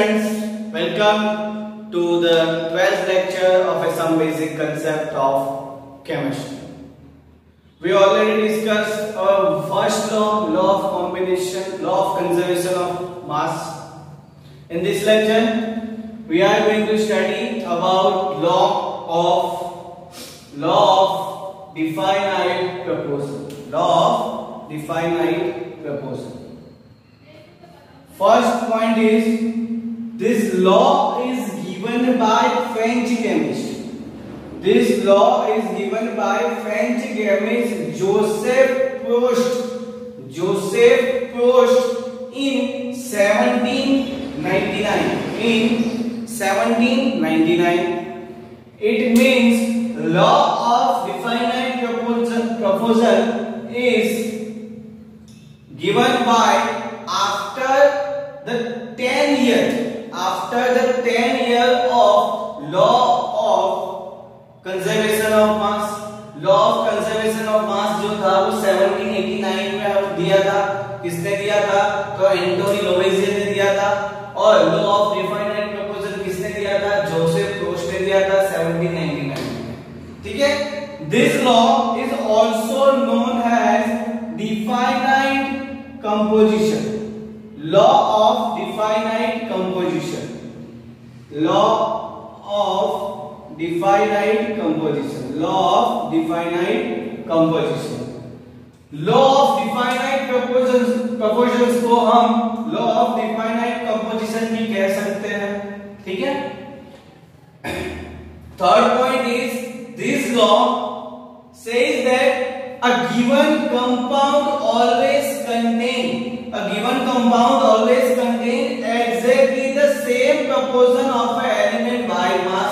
friends, welcome to the 12th lecture of some basic concept of chemistry. We already discussed our first law of combination, law of conservation of mass. In this lecture, we are going to study about law of definite proportion. Law of definite proportion. First point is, this law is given by French chemist. This law is given by French chemist Joseph Proust. Joseph Proust in 1799. In 1799. It means law of definite proportion is given by after the 10 year of law of conservation of mass. law of conservation of mass जो था वो 1789 में दिया था. किसने दिया था? तो एंटोनी लोवेसियर ने दिया था. और लॉ ऑफ डिफाइनाइट प्रपोर्शन किसने दिया था? जोसेफ प्रोस्ट ने दिया था 1799 में. ठीक है. This law is also known as definite composition. Law of definite composition. Law of definite composition. Law of definite composition. Law of definite proportions को हम law of definite composition भी कह सकते हैं. ठीक है. Third point is, this law says that a given compound always contain exactly the same proportion of an element by mass.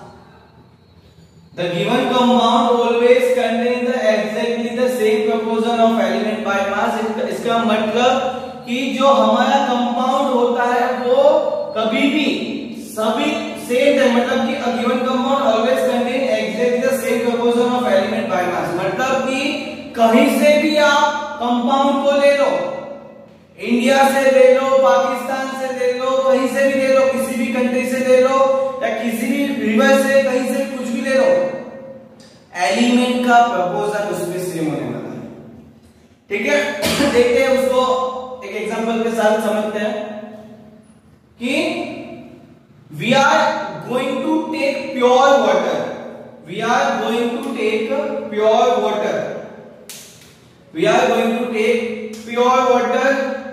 The given compound always contain exactly the same proportion of element by mass. इसका मतलब कि जो हमारा compound होता है वो कभी भी सभी सेम है. मतलब कि a given compound always contain exactly the same proportion of element by mass. मतलब कि कहीं से भी आप कंपाउंड को ले लो, इंडिया से ले लो, पाकिस्तान से ले लो, कहीं से भी ले लो, किसी भी कंट्री से ले लो या किसी भी रिवर से, कहीं से कुछ भी ले लो, एलिमेंट का प्रपोर्शन उसमें सेम होने वाला है. ठीक है. देखते हैं उसको एक एग्जांपल के साथ समझते हैं कि we are going to take pure water. We are going to take pure water. We are going to take pure water.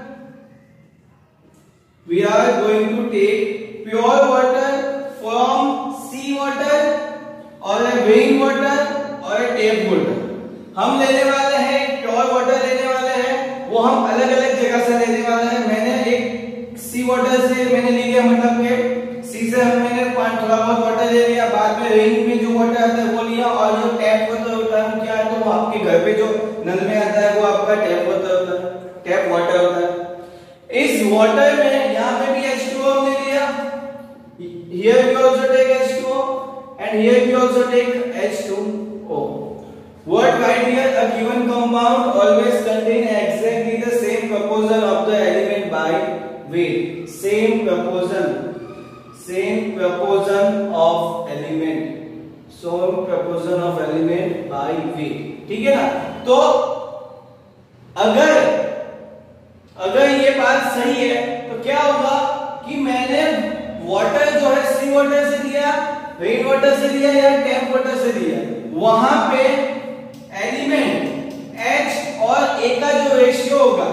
We are going to take pure water from sea water or a rain water or a tap water. हम लेने वाले हैं pure water लेने वाले हैं, वो हम अलग अलग जगह से लेने वाले हैं. मैंने एक सी वाटर से मैंने ले लिया, मतलब कि सी से मैंने थोड़ा बहुत वाटर ले लिया. बाद में रेन में जो वाटर आता है वो लिया, और जो टैप वाटर होता है क्या है, तो वो आपके घर पे जो नल में आता है वो आपका टैप वाटर होता है, टैप वाटर होता है. इस वाटर में यहाँ पे भी H2O हमने लिया. Here we also take H2O and here we also take H2O. What right here? A given compound always contain exactly the same proportion of the element by weight. Same proportion of element. Same proportion of element by weight. ठीक है ना. तो अगर ये बात सही है तो क्या होगा कि मैंने वाटर जो है सी वाटर से लिया, रेन वाटर से लिया या टैप वाटर से लिया, वहां पे एलिमेंट H और A का जो रेशियो होगा,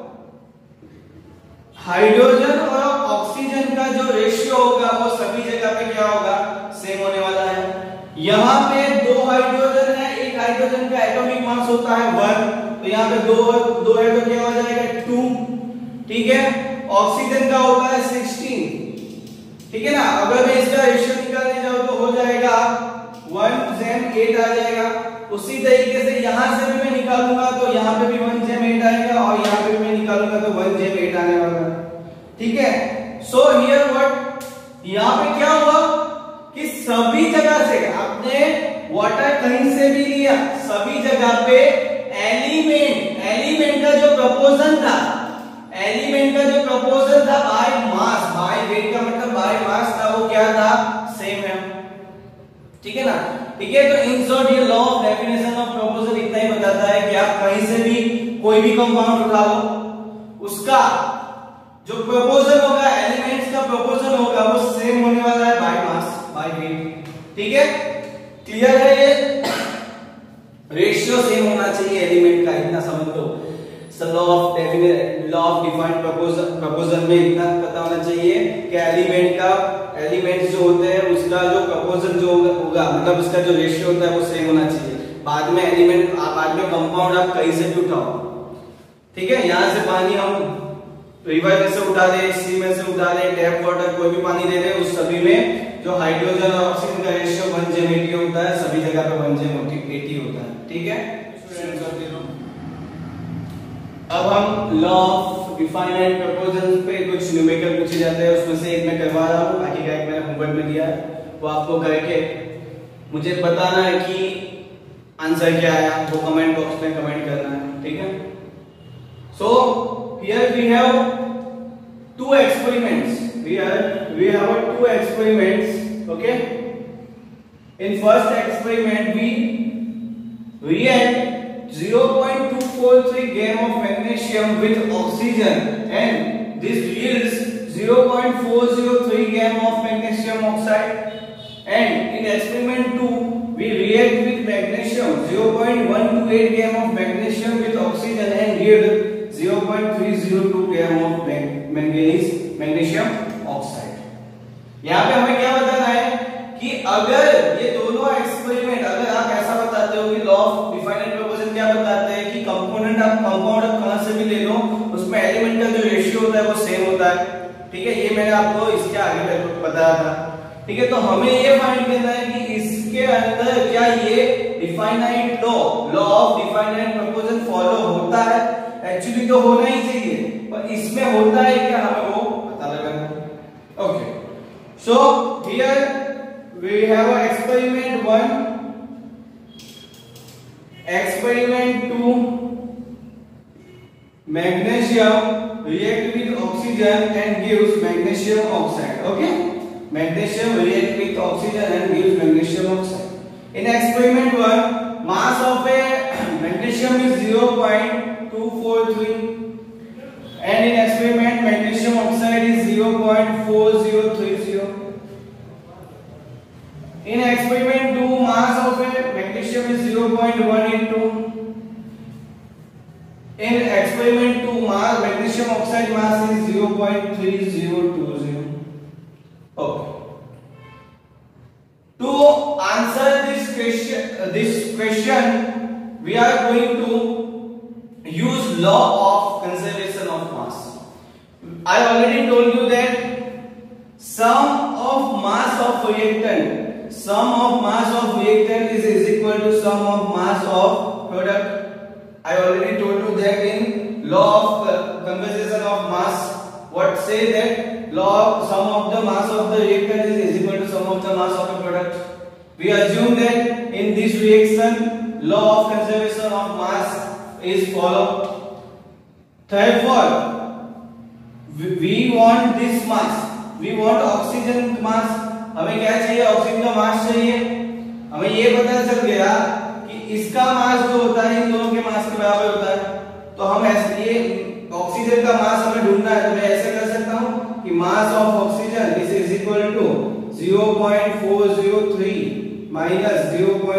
हाइड्रोजन और ऑक्सीजन का जो रेशियो होगा वो सभी जगह पे क्या होगा? सेम होने वाला है. यहाँ पे दो हाइड्रोजन है, एक हाइड्रोजन का एटॉमिक मास होता है 1, तो यहाँ पे दो है तो क्या हो जाएगा 2. ठीक है. ऑक्सीजन का होता है 16. ठीक है ना. अगर मैं इसका रेशियो निकालने जाऊं तो हो जाएगा 1:8 आ जाएगा. उसी तरीके से यहां से भी मैं निकालूंगा तो यहाँ पे भी 1:8 आएगा, और यहाँ पे भी मैं निकालूंगा तो 1:8 आने वाला है. ठीक है. सो हियर व्हाट, यहाँ पे क्या हुआ कि सभी जगह से आपने वाटर कहीं से भी लिया, सभी जगह पे एलिमेंट का जो प्रपोर्शन था बाय मास, बाय वेट का क्या था, सेम है। ठीक है ना, ठीक है। तो इन शॉर्ट ये law of definition of proportion इतना ही बताता है कि आप कहीं से भी कोई भी कंपाउंड उठा लो, उसका जो प्रोपोर्शन होगा, एलिमेंट्स का प्रोपोर्शन होगा, वो सेम होने वाला है बाय मास बाय वेट। ठीक है, क्लियर है ये? रेशियो सेम होना चाहिए एलिमेंट का, इतना समझ लो। लॉ ऑफ डिफाइंड प्रोपोर्शन में इतना पता होना चाहिए कि एलिमेंट्स जो होते हैं उसका जो प्रोपोर्शन जो होगा, मतलब उसका जो रेशियो होता है वो सेम होना चाहिए। बाद में कंपाउंड आप कहीं से भी उठाओ, ठीक है, यहां से पानी हम रिवर में से उठा दे, सी में से उठा दे, टैप वाटर कोई भी पानी दे दे, उस सभी में जो हाइड्रोजन और ऑक्सीजन का रेशियो 1:80 होता है, सभी जगह पे 1:80 होता है। ठीक है, अब हम लॉ ऑफ डिफाइंड प्रोपोर्शन पे कुछ न्यूमेरिकल पूछे जाते हैं, उसमें से एक मैं करवा रहा हूँ, बाकी का एक मैंने होमवर्क में दिया है, वो आपको करके मुझे बताना है कि आंसर क्या आया, वो कमेंट बॉक्स में कमेंट करना है। ठीक है, so here we have two experiments. We have two experiments. Okay. In first experiment, we react 0.243 gram of magnesium with oxygen, and this yields 0.403 gram of magnesium oxide. And in experiment 2, we react with magnesium 0.128 gram of magnesium with oxygen and yield 0.302 gram of magnesium oxide. यहाँ पे हमें क्या बताना है कि अगर ये दोनों एक्सपेरिमेंट, अगर आप ऐसा बताते हो कि लॉ ऑफ डिफाइंड प्रोपोर्शन क्या बताते हैं कि कंपाउंड आप कहां से भी ले लो, उसमें एलिमेंट का जो रेशियो होता है वो सेम होता है। ठीक है, ये मैंने आपको इसके आगे बताया था। ठीक है, तो हमें ये फाइंड करना है कि इसके अंदर क्या ये definite law of definite proportion follow होता है। एक्चुअली तो होना ही चाहिए, पर इसमें होता है क्या, हमें वो पता लगाना। Okay, so here we have experiment 1, experiment 2, magnesium react with oxygen and gives magnesium oxide. Okay, magnesium react with oxygen and gives magnesium oxide. In experiment 1, mass of a magnesium is 0.243, and in experiment magnesium oxide is 0.4030. In experiment 2, mass of a magnesium is 0.182. In experiment 2, magnesium oxide mass is 0.3020. Okay. To answer this question, we are going to use law of conservation of mass. I already told you that sum of mass of reactant is equal to sum of mass of product. I already told you that in law of conservation of mass, what say that sum of the mass of the reactant is equal to sum of the mass of the product. We assume that in this reaction, law of conservation of mass is followed. Therefore, we want this mass. We want oxygen mass. हमें क्या चाहिए, oxygen का मास चाहिए। हमें ये पता चल गया कि इसका मास जो होता है इन दोनों के मास के बराबर होता है। तो हम ऐसे, ये ऑक्सीजन का मास हमें ढूंढना है, तो मैं ऐसे कर सकता हूं कि mass of oxygen is equal to 0.403 minus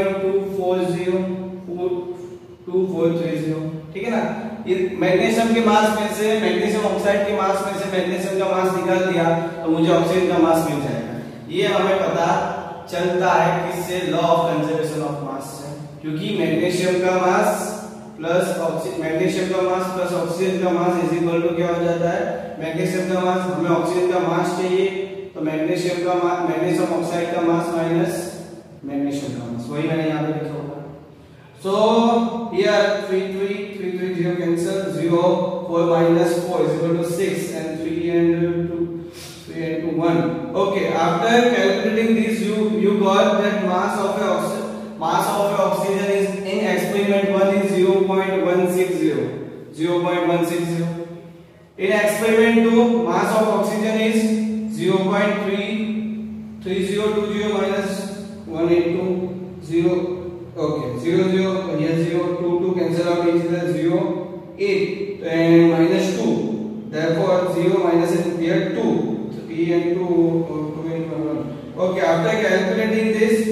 0.2430। ठीक है ना, ये मैग्नीशियम के मास में से, मैग्नीशियम ऑक्साइड के मास में से मैग्नीशियम का मास निकाल दिया तो मुझे ऑक्सीजन का मास मिल जाएगा। ये हमें पता चलता है किससे, law of conservation of mass से, क्योंकि मैग्नीशियम का मास प्लस ऑक्सीजन का मास इज इक्वल टू क्या हो जाता है, मैग्नीशियम का मास, हमें ऑक्सीजन का मास चाहिए तो मैग्नीशियम ऑक्साइड का मास माइनस मैग्नीशियम का मास, वही मैंने यहाँ पे लिखा होगा। So here 3 cancel, 0 4 minus 4 is equal to 6 and 3 and 2 1. Okay, after calculating this you got that mass of oxygen is in experiment 1 is 0.160. In experiment 2 mass of oxygen is 0.3 3020 minus 182 0. Okay, 0 0 here 0 2 2 cancel out each other 0 8 and minus 2. Therefore 0 minus here 2. So e and 2 2 and 1. Okay, after calculating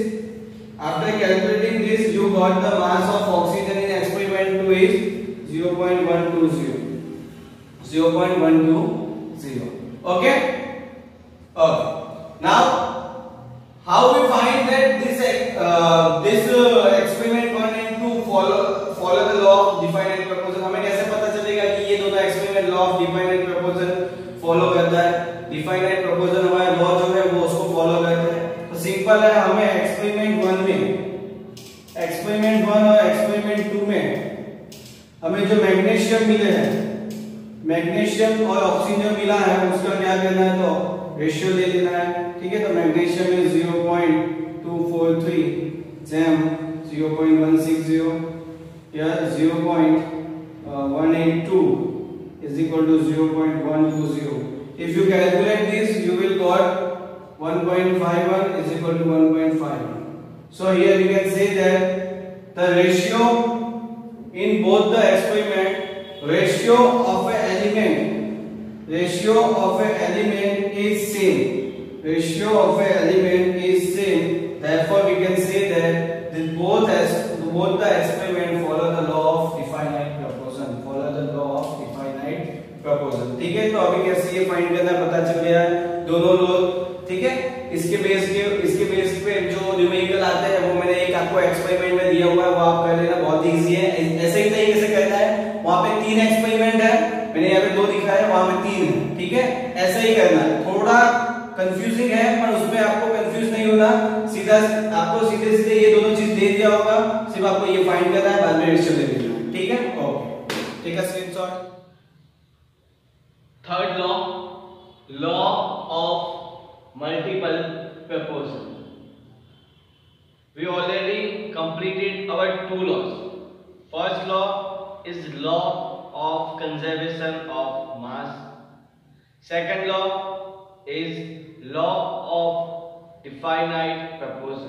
this you got the mass of oxygen in experiment 2 is 0.120. 0.120. Okay. Okay. Now how we find that this experiment going to follow the law of definite proportion? हमें कैसे पता चलेगा कि ये दोनों experiment law of definite proportion follow करता है? Definite proportion हमारा लॉ जो है वो उसको फॉलो करता है। तो सिंपल है, हमें एक्सपेरिमेंट 1 और एक्सपेरिमेंट 2 में हमें जो मैग्नीशियम मिले हैं, मैग्नीशियम और ऑक्सीजन मिला है, उसका क्या करना है? तो रेशियो ले लेना है। ठीक है, तो मैग्नीशियम इज 0.243 सैम 0.160 या 0.182 is equal to 0.120. If you calculate this, you will got 1.51 is equal to 1.51. So here you can say that the ratio in both the experiment, ratio of an element is same. Ratio of an element is same. Therefore, we can say that both the experiment follow the law of definite proportion. ठीक है, तो अभी कैसे ये find करना पता चल गया है दोनों लोग। ठीक है, इसके बेस पे जो न्यूमेरिकल आते हैं वो मैंने एक आपको एक्सपेरिमेंट में दिया हुआ है, वो आप कर लेना, बहुत इजी है। ऐसे ही तरीके से करना है। वहां पे 3 एक्सपेरिमेंट है, मैंने यहाँ पे 2 दिखाया है, वहां पे 3 है। ठीक है, ऐसे ही करना है। थोड़ा कंफ्यूजिंग है पर उसमें आपको कंफ्यूज नहीं होना, आपको सीधे ये दोनों चीज दे दिया होगा, सिर्फ आपको ये फाइंड करना है, बाद में रेशियो ले लेना। ठीक है, ओके, ठीक है, screenshot. Third law of multiple proportion. We already completed our 2 laws. First law is law of conservation of mass. Second law is law of definite proportion.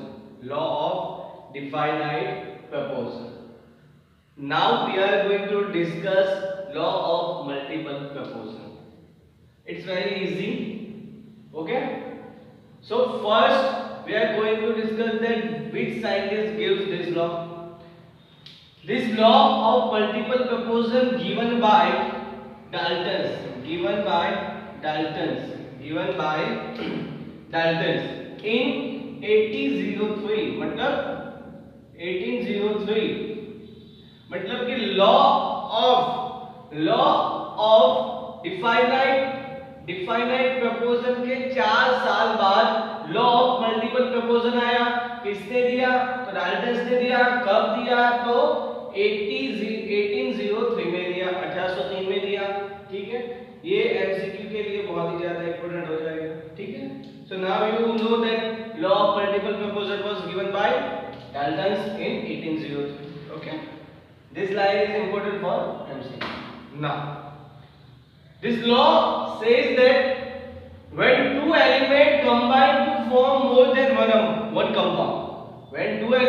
Now we are going to discuss law of multiple proportion. It's very easy. Okay, so first we are going to discuss that which scientist gives this law. This law of multiple proportion given by Daltons in 1803, मतलब कि law of definite proportion के 4 साल बाद law of multiple proportion आया। किसने दिया? तो Dalton's ने दिया। कब दिया? तो 1803 में दिया, 1803 में दिया। ठीक है, ये एमसीक्यू के लिए बहुत ही ज्यादा इंपॉर्टेंट हो जाएगा। ठीक है, so now you know that law of multiple proportion was given by Dalton's in 1803। Okay, this line is important for MCQ. Now this law says that when 2 elements combine to form more than one compound, then the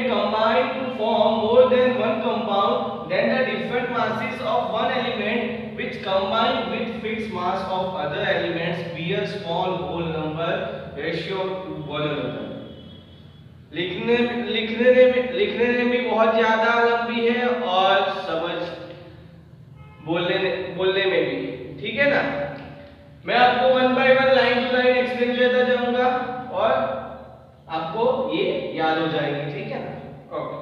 different masses of one element which combine with fixed mass of other elements bear small whole number ratio to one another. लिखने में भी बहुत ज्यादा लंबी है और बोलने में भी। ठीक है ना, मैं आपको 1 by 1 line to line explain करता जाऊंगा और आपको ये याद हो जाएगी। ठीक है ना, okay.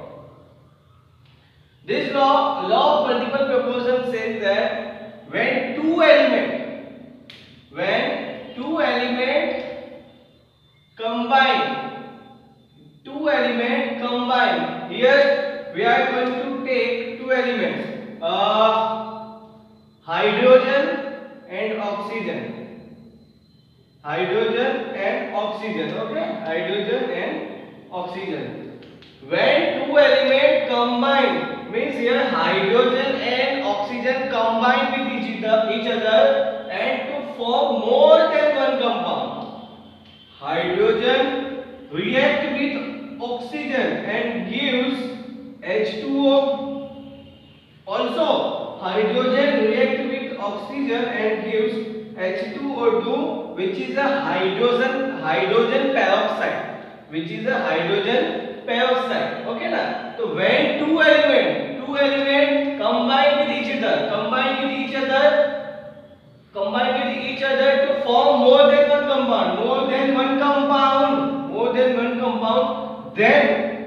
This law of multiple proportion says that when two element combine, here we are going to take 2 elements, hydrogen and oxygen. When 2 elements combine, means here hydrogen and oxygen combine with each other and to form more than one compound. Hydrogen a hydrogen peroxide, which is a hydrogen peroxide. Okay na? So when two element combine with each other to form more than one compound, then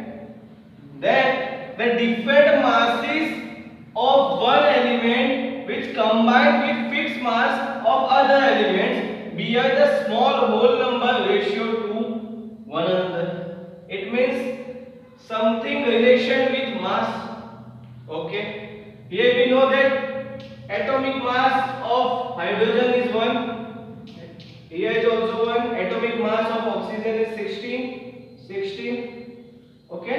the different masses of one element which combine with fixed mass of other elements bear the small whole number ratio to one another. It means something relation with mass. Okay, here we know that atomic mass of hydrogen is 1. Here is also 1. Atomic mass of oxygen is 16. Okay,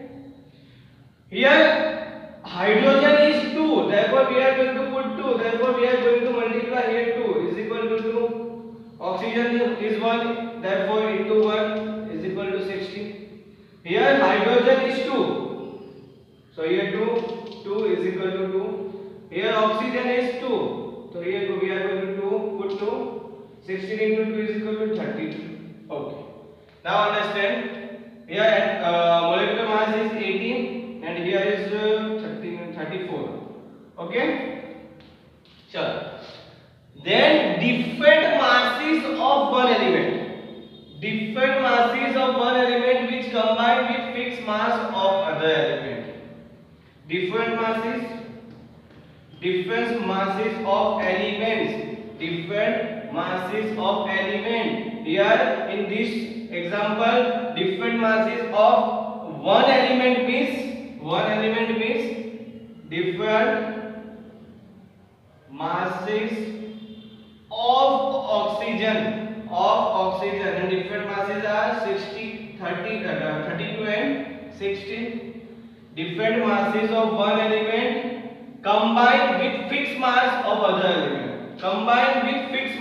here hydrogen is 2, therefore we are going to put 2, therefore we are going to multiply here 2 is equal to 2. Oxygen is 1, therefore into 1 is equal to 16. Here hydrogen is 2, so here 2 is equal to 2. Here oxygen is 2, so here we are going to put 2. 16 into 2 is equal to 32. Okay, now understand, here molecular mass is 18 and here is 34. Okay, chalo, then different masses of one element which combine with fixed mass of other element. Different masses of element. Here in this example, different masses of one element means different masses of oxygen, and different masses are 32 and 16. Different masses of one element combined with fixed mass of other element. Combined with fixed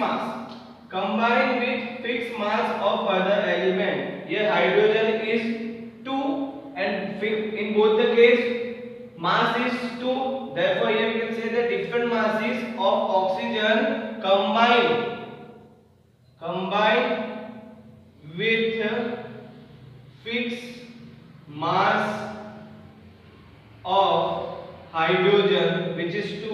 mass of other element. Here hydrogen is 2 and in both the case mass is 2, therefore here we can say that different masses of oxygen combined with fixed mass of hydrogen which is 2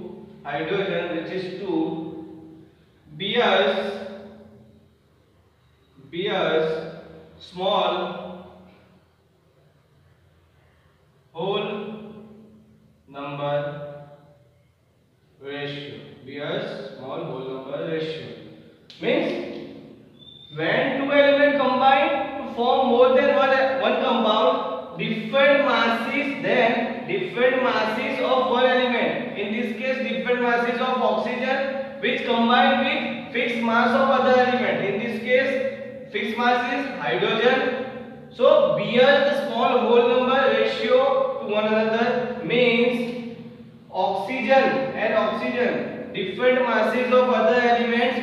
bears small whole number ratio. Means when two elements combine to form more than one compound, different masses of one element, in this case different masses of oxygen which combine with fixed mass of other element, in this case fixed mass is hydrogen, so bears the small whole number ratio to one another. Means oxygen different masses of other elements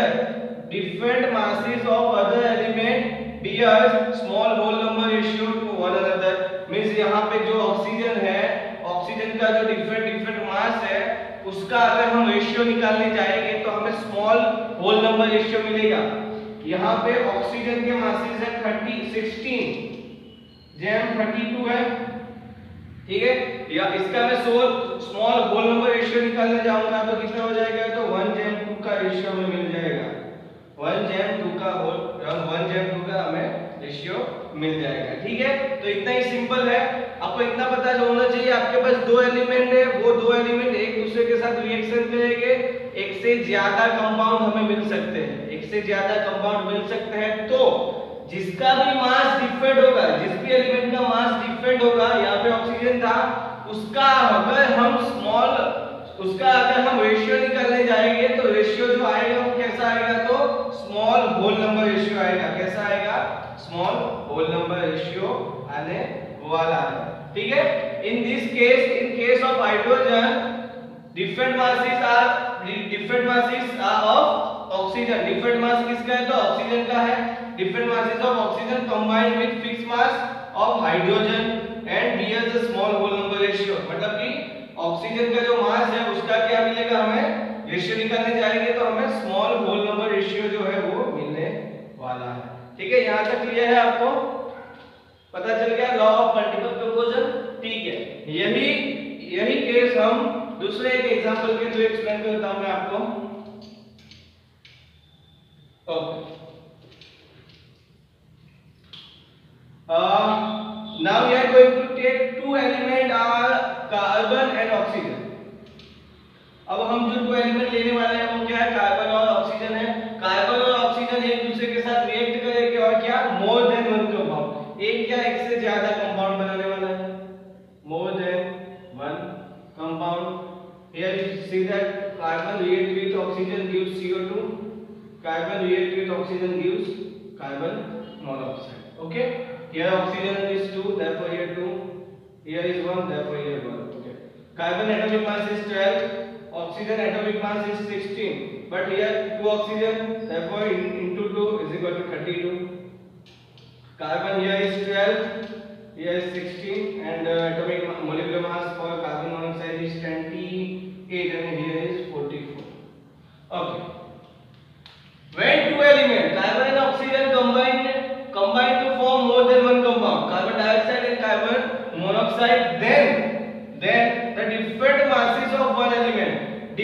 bear small whole number ratio to one another. Means यहाँ पे जो oxygen का जो different मास है उसका अगर हम ratio निकालने जाएंगे तो हमें स्मॉल होल नंबर रेशियो मिलेगा. यहाँ पे ऑक्सीजन के मासेस है 16 जेम 32 है, ठीक है, या इसका मैं स्मॉल होल नंबर रेशियो निकालने जाऊंगा तो कितना हो जाएगा, तो 1:2 का रेशियो हमें मिल जाएगा. 1:2 का हमें रेशियो मिल जाएगा. ठीक है, तो इतना ही सिंपल है. आपको इतना पता होना चाहिए आपके पास दो एलिमेंट है, वो दो एलिमेंट एक दूसरे के साथ रिएक्शन करेंगे, एक से ज्यादा कंपाउंड हमें मिल सकते हैं, तो जिसका भी मास डिफरेंट होगा, जिस भी एलिमेंट का मास डिफरेंट होगा, यहाँ पे ऑक्सीजन था, उसका अगर हम रेशियो निकालने जाएंगे तो रेशियो जो आएगा वो कैसा आएगा, तो स्मॉल होल नंबर रेशियो आएगा. कैसा आएगा, स्मॉल होल नंबर रेशियो आने वाला है. ठीक है, in case of hydrogen different masses are of oxygen. different mass किसका है, तो ऑक्सीजन का है. different masses of oxygen combined with fixed mass of hydrogen and bears a small whole number ratio. मतलब कि ऑक्सीजन का जो मास है उसका क्या मिलेगा, हमें रेशियो निकालने जाएंगे तो हमें स्मॉल होल नंबर रेशियो जो है वो ठीक है, यहाँ तक क्लियर है आपको, पता चल गया लॉ ऑफ मल्टीपल प्रपोजल। ठीक है, यही केस हम दूसरे एक एग्जांपल के थ्रू एक्सप्लेन करता हूं मैं आपको। Okay, now we are going to take two element are carbon and oxygen। अब हम जो दो एलिमेंट लेने वाले हैं वो क्या है, कार्बन और ऑक्सीजन है। कार्बन और ऑक्सीजन एक दूसरे के साथ रिएक्ट करेंगे और क्या, मोर देन वन कंपाउंड, एक या एक से ज्यादा कंपाउंड बनाने वाला है, more than one compound. Here you see that carbon react with oxygen gives CO2, carbon react with oxygen gives carbon monoxide. Okay, here oxygen is 2, therefore here 2, here is 1, therefore here 1. Okay, carbon atomic mass is 12, oxygen atomic mass is 16, but here 2 oxygen, therefore into 2 is equal to 32. Carbon here is 12, here is 16, and atomic molecular mass for carbon monoxide is 28, and here is 44. Okay, when two elements carbon and oxygen combine to form more than one compound, carbon dioxide and carbon monoxide, then the different masses of one element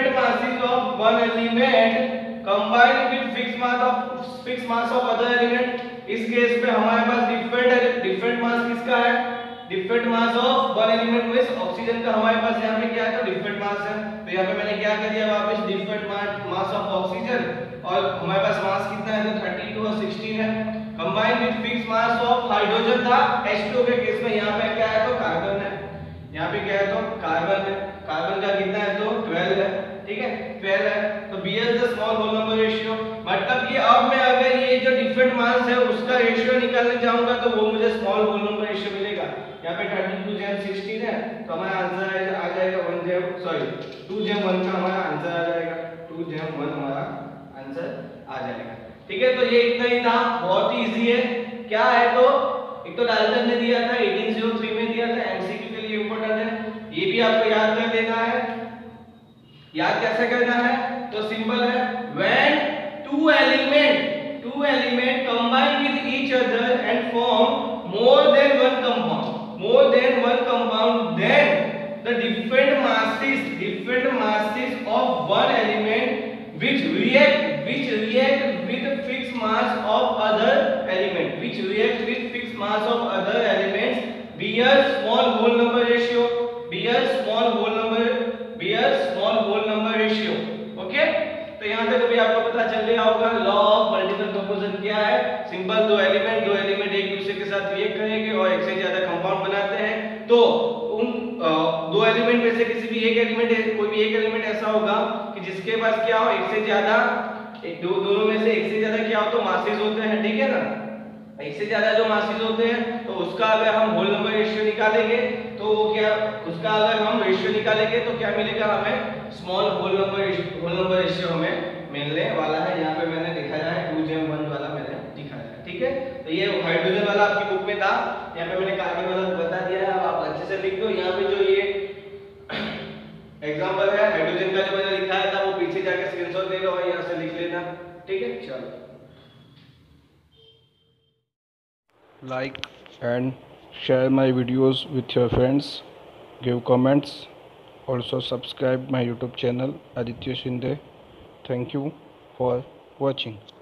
combine with fixed mass of other element। इस केस में हमारे पास different mass किसका है, different mass of one element में oxygen का हमारे पास यहाँ पे क्या है, तो डिफरेंट मास है। तो यहाँ पे मैंने क्या कर दिया, वापस डिफरेंट मास ऑफ ऑक्सीजन, और हमारे पास मास कितना है, तो 32 और 16 है। Combine with fix mass of hydrogen था H2 के केस में, यहाँ पे क्या है, तो कार्बन है, यहाँ पे क्या है, तो कार्बन है। कार्बन का कितना है, तो 12 है। ठीक है, 12 है, तो B is the small whole number ratio। मतलब कि अब मैं अगर ये जो डिफरेंट मास है उसका रेशियो निकालने जाऊंगा तो वो मुझे स्मॉल होल नंबर रेशियो मिलेगा। यहाँ पे 32 जैम 16 है, तो हमारा आंसर आ जाएगा 2 जैम 1 का हमारा आंसर आ जाएगा, 2 जैम 1 हमारा आंसर आ जाएगा। ठीक है, तो ये इतना ही था, बहुत ही इजी है। क्या है, तो एक तो डाल्टन ने दिया था 1803 में दिया था, एमसीक्यू के लिए इंपॉर्टेंट है, ये भी आपको याद कर लेना है। याद कैसे करना है, तो सिंपल है, when two element combine with each other and form more than one compound, then the different masses of one element which react with fixed mass of other element, bear small whole number ratio, okay. तो यहाँ तक अभी आपको पता चल गया होगा law of multiple proposal क्या है। सिंपल, दो एलिमेंट एक दूसरे के साथ रिएक्ट करेंगे और एक से ज्यादा कंपाउंड बनाते हैं, तो उन दो एलिमेंट में से किसी भी एक एलिमेंट, कोई भी एक एलिमेंट ऐसा होगा कि जिसके पास क्या हो, एक से ज्यादा, दोनों में से एक से ज्यादा क्या हो, तो मासेस होते हैं। ठीक है ना, एक से ज्यादा जो मासेस होते हैं, तो उसका अगर हम होल नंबर रेशियो निकालेंगे तो वो क्या, उसका अगर हम रेशियो निकालेंगे तो क्या मिलेगा हमें, स्मॉल होल नंबर रेशियो हमें मिलने वाला है। यहाँ पे मैंने दिखाया है 2 जैम 1 वाला मैंने दिखाया है। ठीक है, तो ये हाइड्रोजन वाला आपकी बुक में था, यहाँ पे मैंने कार्बन वाला बता दिया है, अब आप अच्छे से लिख दो। यहाँ पे जो ये एग्जांपल है हाइड्रोजन का जो मैंने दिखाया था वो पीछे जाके स्क्रीनशॉट ले लो और यहाँ से लिख लेना। ठीक है, चलो, like and share my videos with your friends, give comments, also subscribe my YouTube channel Aditya Shinde. Thank you for watching.